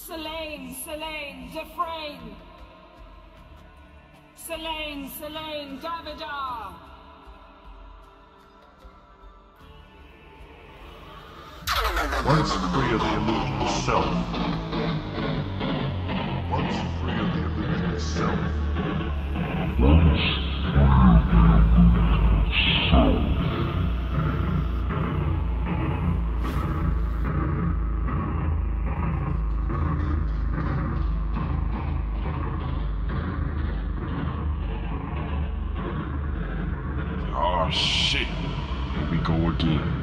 Selene, Dufresne. Selene, Davidar. Once free of the illusion of self. Once free of the illusion of self. Oh shit, here we go again.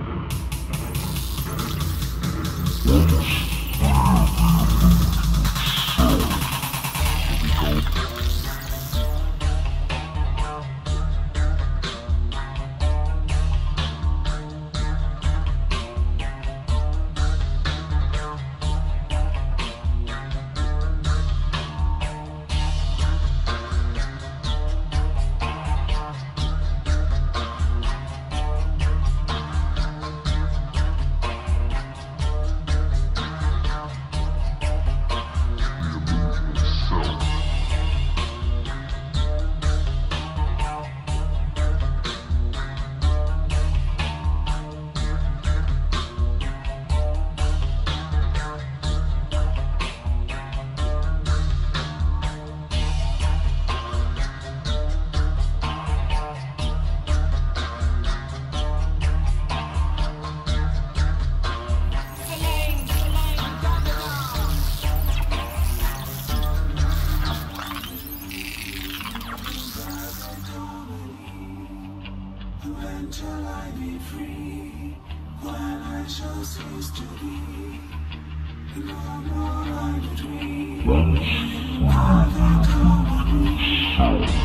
When shall I be free? When I shall cease to be? No more line between. Have they come me?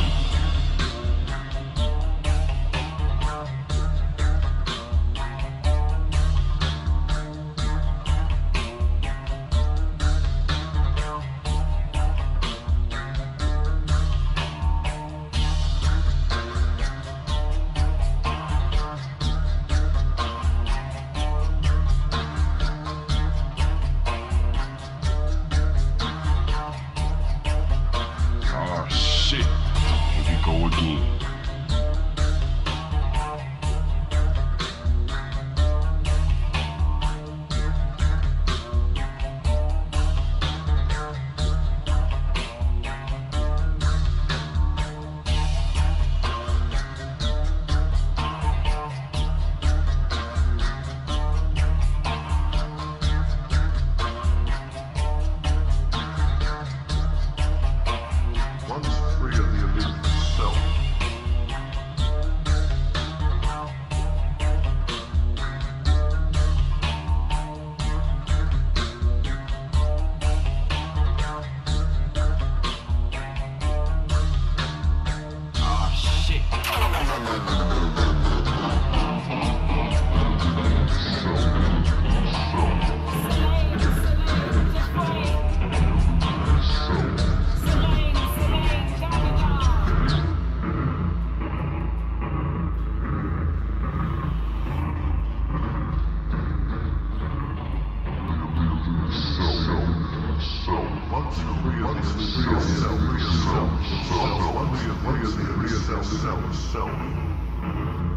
Oh shit, here we go again. Once free of the illusion of self. Oh shit. Once free of the illusion of self. Once free of the illusion of self.